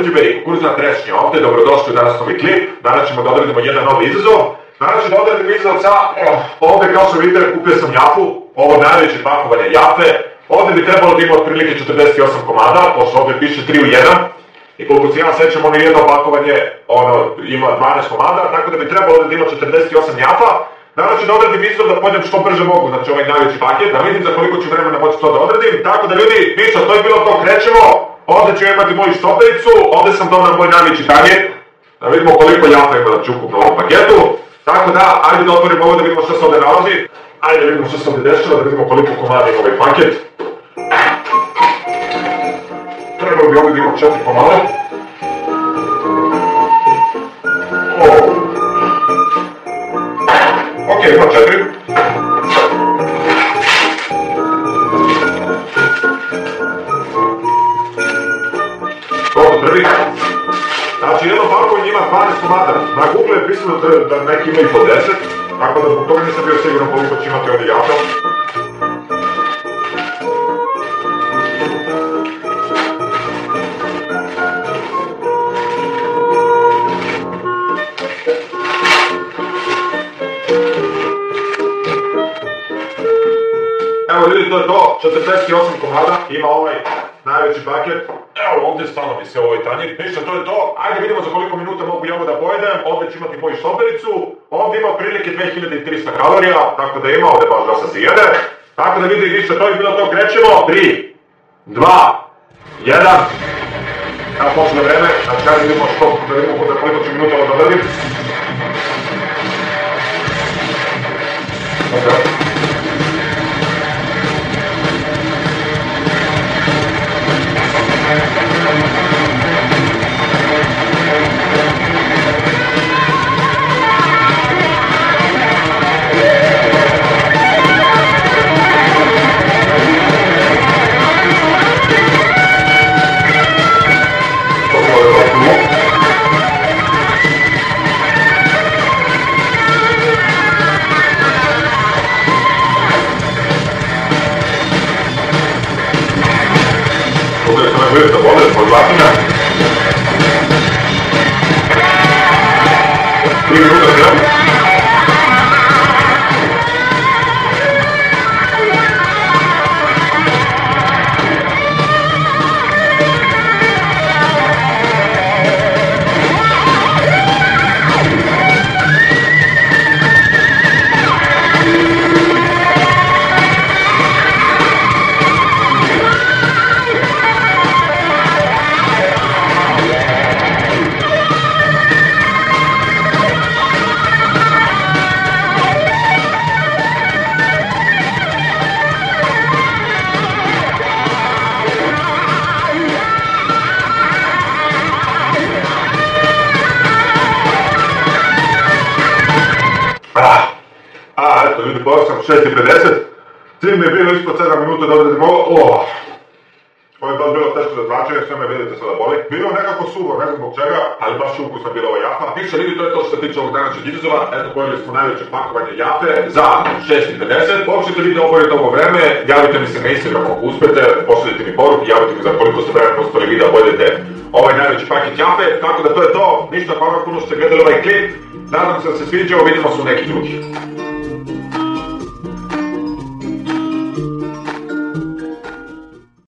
tvrđave i kukuruzna trešnja ovde, dobrodošli u danas novi klip. Danas ćemo da odradimo jedan novi izazov. Danas ću da odradimo izazov sa, ovde kao što vidite kupio sam jafu, ovo najveće pakovanje jafe. Ovde bi trebalo da ima otprilike 48 komada, pošto ovde piše 3 u 1. I koliko se ja sećam, ono jedno pakovanje ima 12 komada, tako da bi trebalo da ima 48 jafa. Danas ću da odradim izazov da pođem što brže mogu, znači ovaj najveći paket, da vidim za koliko ću vremena moći to da odradim. Tako da ljudi, ništa, to je bilo to, krećemo. Ovde ću imati moju štopericu, ovde sam donao moj najveći target. Da vidimo koliko jafa ima da ću ukupno u ovom paketu. Tako da, ajde da otvorimo ovo da vidimo što se ovde nalazi. Ajde da vidimo što se ovde dešava, da vidimo koliko komada ima ovaj paket. Trebalo bi ovdje da imam 4 komada. Ok, ima 4. Ovo prvi. Znači, jedno pakovanje ima 12 komada. Na Google je pisano da neki ima i po 10. Tako da zbog toga nisam bio siguran koliko će imati ovdje jafa. Evo ljudi, to je to, 48 komada, ima ovaj najveći paket. Evo ovdje stalo mi se ovaj tanjir, ništa, to je to. Ajde vidimo za koliko minuta mogu i ovo da pojedem, ovdje ću imati moju štopericu. Ovdje ima prilike 2300 kalorija, tako da ima ovdje baš dosta se jede. Tako da vidi, ništa, to je bilo to, krećemo. 3, 2, 1. Evo počne vreme, znači ajde vidimo da vidimo za koliko ću minuta ovo da odradim. Vidite, vode, podvlačenja. 3 minuta krem. Eto ljudi, pojao sam 6:50. Cilj mi je bilo ispod 7 minuta da odradim ovo. Ovo je baš bilo teško za tlačenje, sve me vidite sada boli. Bilo je nekako suvo, ne znam zbog čega, ali baš je ukusna bila ova jafa. Ništa ljudi, to je to što se tiče ovog današnjeg izazova. Eto, pojeli smo najveće pakovanje jafe za 6:50. Počnite video obavljati ovo vreme, javite mi se na Instagram ako uspete, pošaljite mi poruke, javite mi za koliko ste vremena uspeli vi da obavljate ovaj najveći paket jafe. Tako da to je to, ništa, hvala puno što ste gledali ovaj klip. Nadam se da se sviđao, vidimo se u neki drugi.